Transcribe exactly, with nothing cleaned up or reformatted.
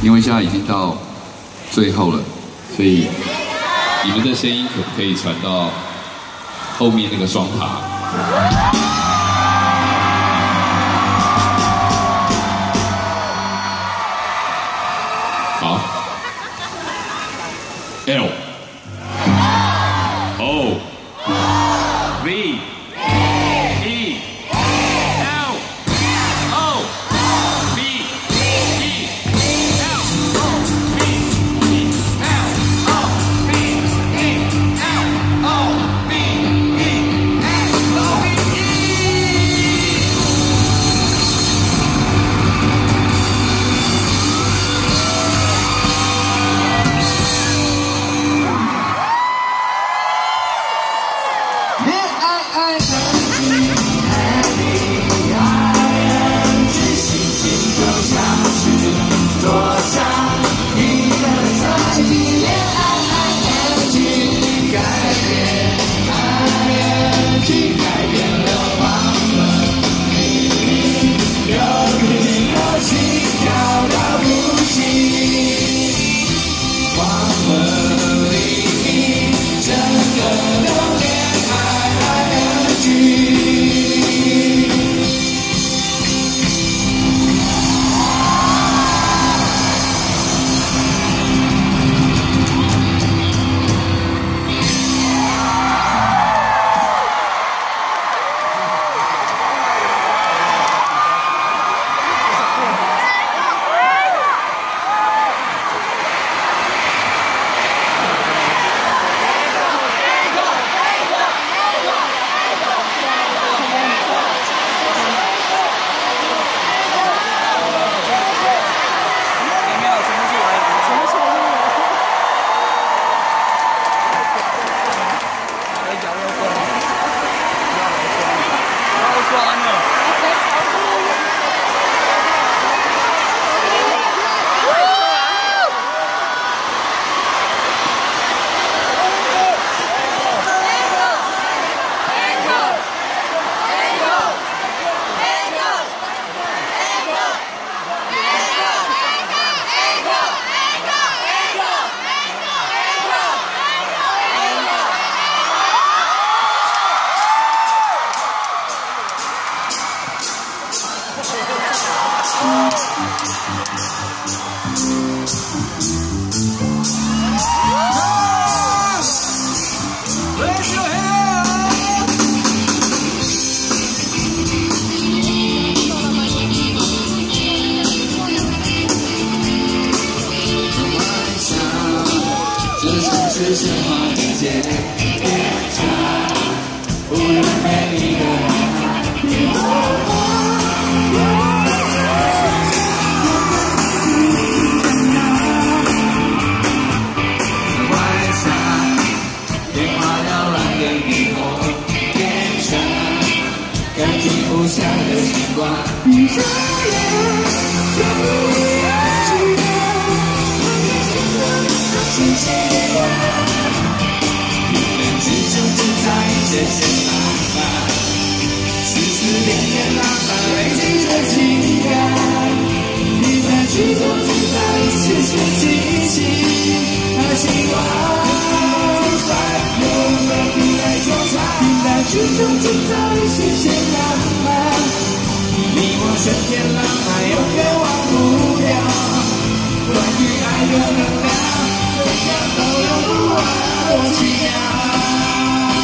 因为现在已经到最后了，所以你们的声音可不可以传到后面那个双塔？好 ，L O V E L O V E L O V E L O V E L O V E L O V E。恋爱爱的你 ，Happy I N G， 心情就像是坐上一个赛季。恋爱 I N G， 改变 I N G， 改变了我们，明明有一颗心跳到不行，黄昏黎明，整个都恋爱 I N G。是什么季节？别唱，无人陪你的别后悔。晚上电话缭乱的以后，变成感情不下的星光。你这样就不要去了，星星的光。谢谢浪漫，丝丝点点浪漫累积的情感，你在剧中自在，谢谢激情和希望。就算有人不来纠缠，你在剧中自在，谢谢浪漫，你我春天浪漫永远忘不掉。关于爱的能量，怎样都用不完，多奇妙。